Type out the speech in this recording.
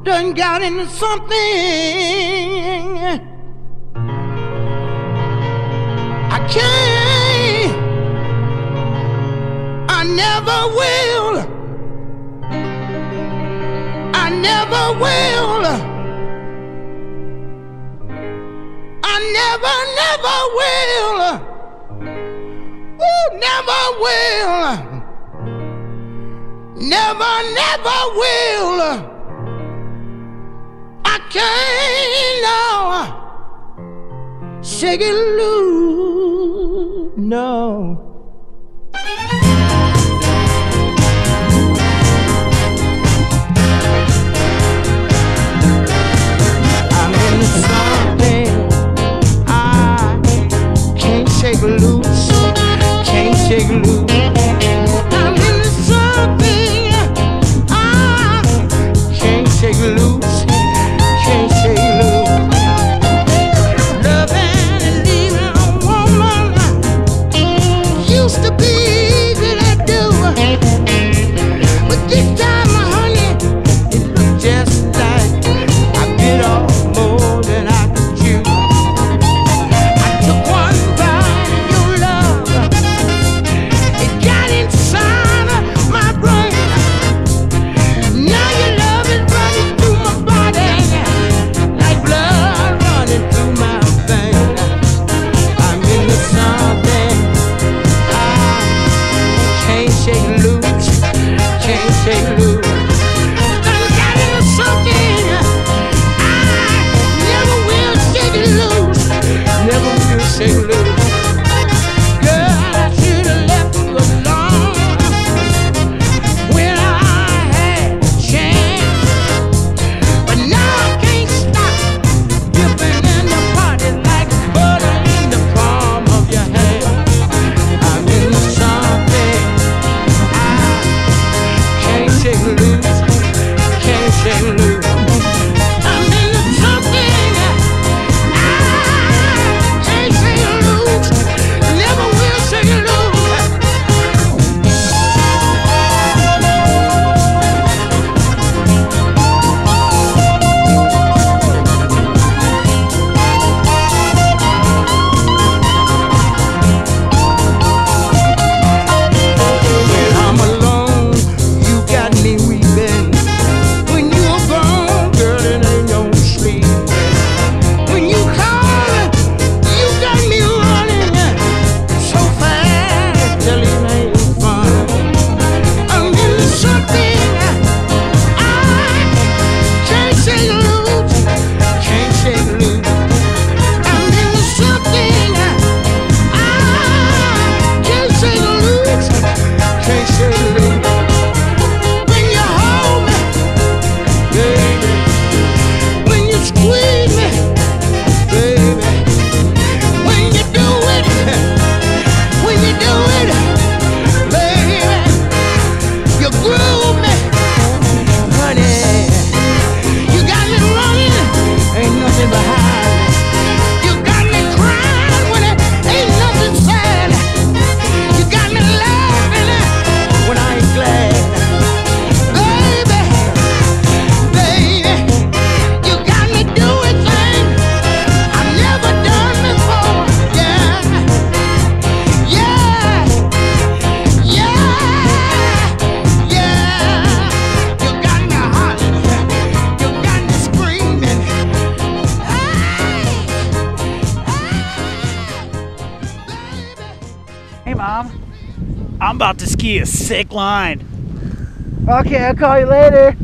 done got into something I can't, I never will, I never will, I never will, ooh, never will, never will. I can't now shake it loose, no. I'm in something I can't shake loose, can't shake loose. I'm in something I can't shake loose. Can't shake loose. Loving and leaving a woman used to be easy to do, but this time, honey, it looked just like I bit off more than I could chew. I took one bite of your love, it got inside of my brain. Now your love is running through my body. Shake loose. Done got into something I never will shake it loose. Never will shake it loose. Girl, I should have left you alone when I had a chance, but now I can't stop dipping in the party like butter in the palm of your hand. I'm in something shake loose, can't shake loose. I'm into something I can't shake loose, never will shake it loose. When I'm alone, you got me weeping. When you're gone, girl, it ain't no sleep. When you call, you got me running so fast till it ain't fun. I'm into something I can't shake loose, can't shake loose. I'm into something I can't shake loose, can't shake loose. When you hold me, baby, when you squeeze me, baby, when you do it, baby, you groove me, honey. You got me running, ain't nothing behind me. You got me crying when it ain't nothing sad. You got me laughing when I ain't glad. Baby, you got me doing things I've never done before. Yeah, yeah, yeah, yeah. You got me hollering, you got me screaming. Hey, Mom. I'm about to ski a sick line. Okay, I'll call you later.